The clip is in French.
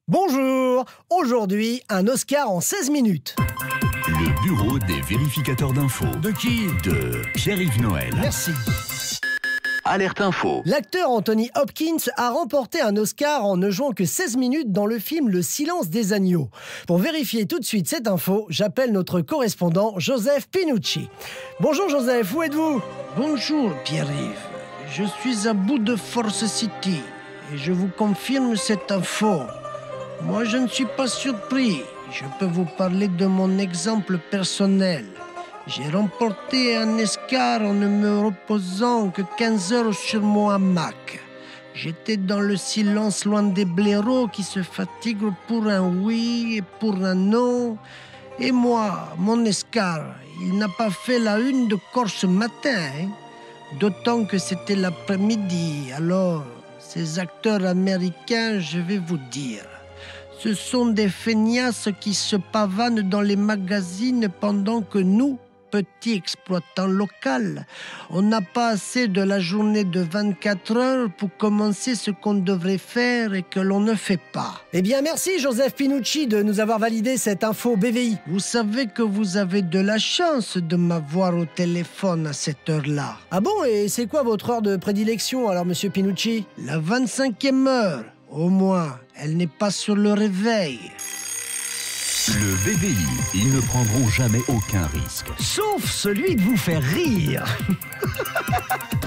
Bonjour! Aujourd'hui, un Oscar en 16 minutes. Le bureau des vérificateurs d'infos. De qui? De Pierre-Yves Noël. Merci. Alerte info. L'acteur Anthony Hopkins a remporté un Oscar en ne jouant que 16 minutes dans le film Le Silence des agneaux. Pour vérifier tout de suite cette info, j'appelle notre correspondant Joseph Pinucci. Bonjour Joseph, où êtes-vous? Bonjour Pierre-Yves, je suis à bout de Force City et je vous confirme cette info. Moi je ne suis pas surpris, je peux vous parler de mon exemple personnel. J'ai remporté un Oscar en ne me reposant que 15 heures sur mon hamac. J'étais dans le silence loin des blaireaux qui se fatiguent pour un oui et pour un non. Et moi, mon Oscar, il n'a pas fait la une de corps ce matin, hein. D'autant que c'était l'après-midi. Alors, ces acteurs américains, je vais vous dire, ce sont des feignasses qui se pavanent dans les magazines pendant que nous, petits exploitants locaux, on n'a pas assez de la journée de 24 heures pour commencer ce qu'on devrait faire et que l'on ne fait pas. Eh bien merci Joseph Pinucci de nous avoir validé cette info BVI. Vous savez que vous avez de la chance de m'avoir au téléphone à cette heure-là. Ah bon, et c'est quoi votre heure de prédilection alors monsieur Pinucci? La 25e heure, au moins, elle n'est pas sur le réveil. Le BVI, ils ne prendront jamais aucun risque. Sauf celui de vous faire rire.